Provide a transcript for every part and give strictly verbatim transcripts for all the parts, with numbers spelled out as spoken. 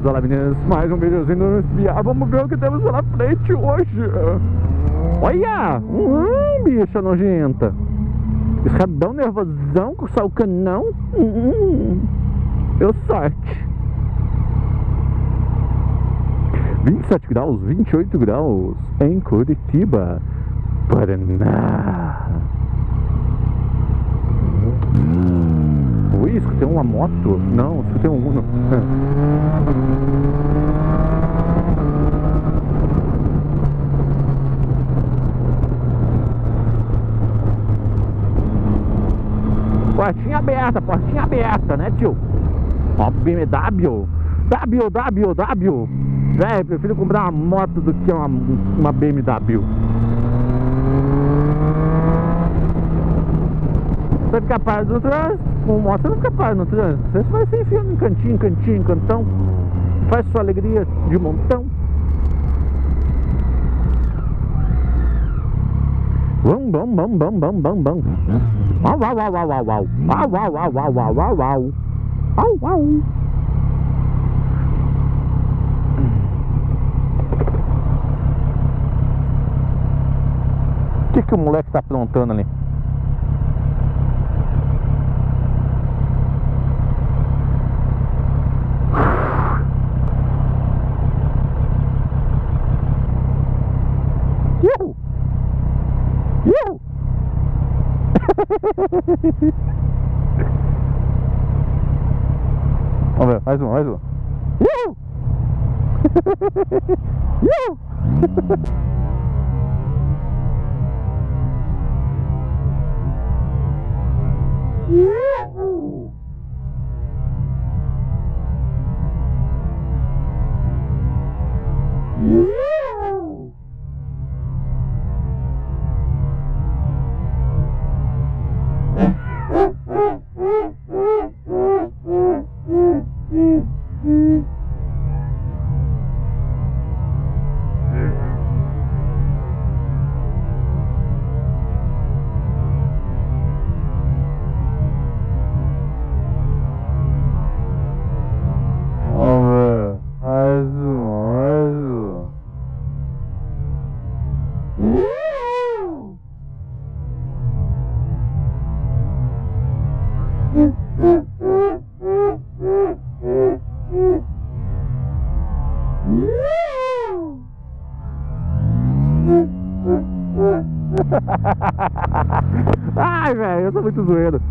Olá meninas, mais um videozinho no espiar. Vamos ver o que temos pela frente hoje. Olha, hum, bicha nojenta. Escadão nervosão com só o canão. Hum, deu sorte. vinte e sete graus, vinte e oito graus em Curitiba, Paraná. Ui, escutei uma moto. Não, escutei um Uno. Portinha aberta, portinha aberta, né, tio? Ó, B M W. W, W, W. Véi, prefiro comprar uma moto do que uma, uma B M W. Você vai ficar parado no trânsito, com moto você não fica parado no trânsito. Você vai se enfiando em cantinho, cantinho, cantão. Faz sua alegria de montão. Bum, bum, bum, bum, bum, bum, bum. Au, au, au, au, au, au. Au, au, au, au, au, au, au. Au, au. O que que o moleque tá aprontando ali? Iu! Iu! Vamos ver, mais um, mais um. Iu! Iu! Uhul. Uhul. Ai, velho, eu sou muito zoeiro.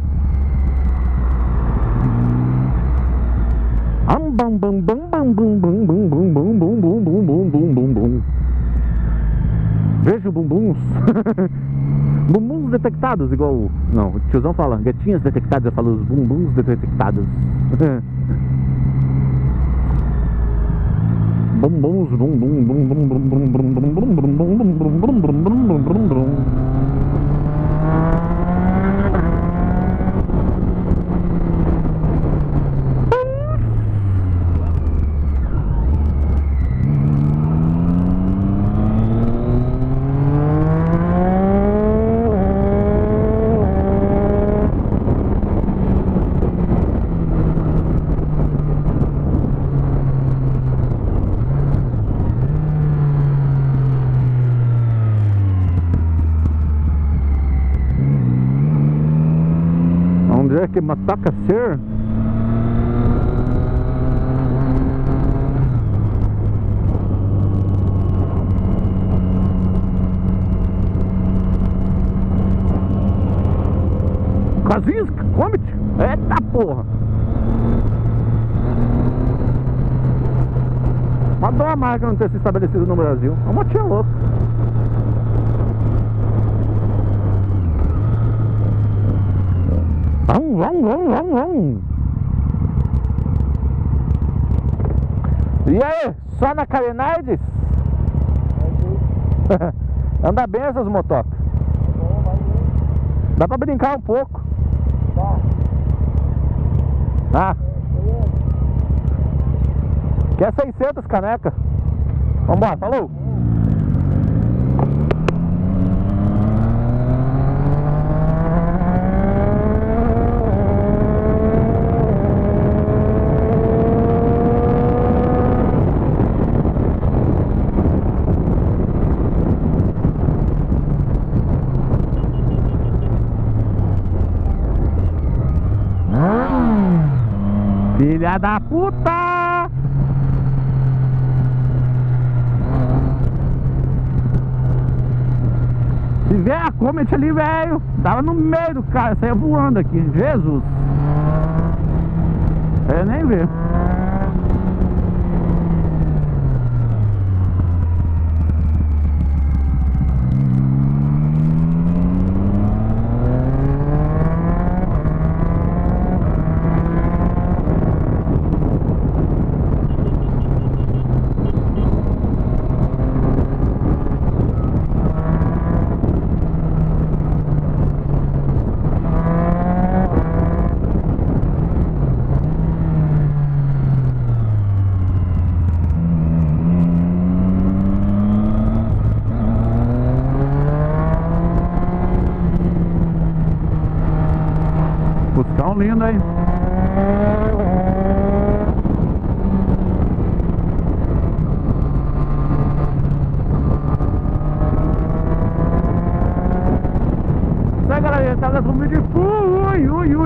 Am bam bam bam bam bam bam bam bam bam bam bam bam bam bam bam bam. Vejo bumbuns. Bumbuns detectados, igual. Não, o tiozão fala gatinhas detectadas, eu falo os bumbuns detectados. Bumbuns, bum bum bum bum bum bum bum bum bum bum bum bum bum bum bum bum. Onde é que mataca ser? Kazinska, come-te! Eita porra! Mandou a marca não ter se estabelecido no Brasil. É uma motinha louca. Vamos, vamos, vamos, vamos, vamos. E aí, só na carenardes? Anda bem essas motocas. Dá pra brincar um pouco. Ah. Quer seiscentas caneca? Vambora, falou! filha da puta! Se vier a Comet ali, velho, tava no meio do cara, saia voando aqui, Jesus! Eu nem ver. Buscão lindo, hein? Isso aí, galera, tá nesse vídeo. Ui, ui, ui.